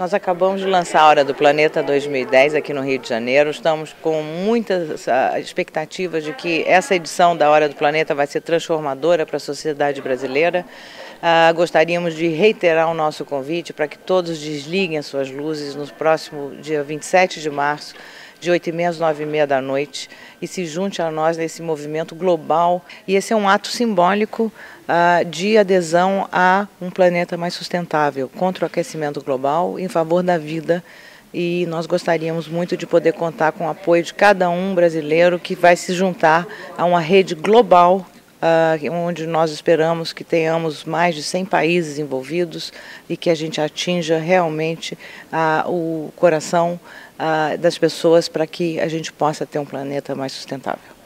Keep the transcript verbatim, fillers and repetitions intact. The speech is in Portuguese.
Nós acabamos de lançar a Hora do Planeta dois mil e dez aqui no Rio de Janeiro. Estamos com muitas uh, expectativas de que essa edição da Hora do Planeta vai ser transformadora para a sociedade brasileira. Uh, gostaríamos de reiterar o nosso convite para que todos desliguem as suas luzes no próximo dia vinte e sete de março, de oito e meia às nove e meia da noite, e se junte a nós nesse movimento global. E esse é um ato simbólico uh, de adesão a um planeta mais sustentável, contra o aquecimento global, em favor da vida. E nós gostaríamos muito de poder contar com o apoio de cada um brasileiro que vai se juntar a uma rede global, Uh, onde nós esperamos que tenhamos mais de cem países envolvidos e que a gente atinja realmente uh, o coração uh, das pessoas para que a gente possa ter um planeta mais sustentável.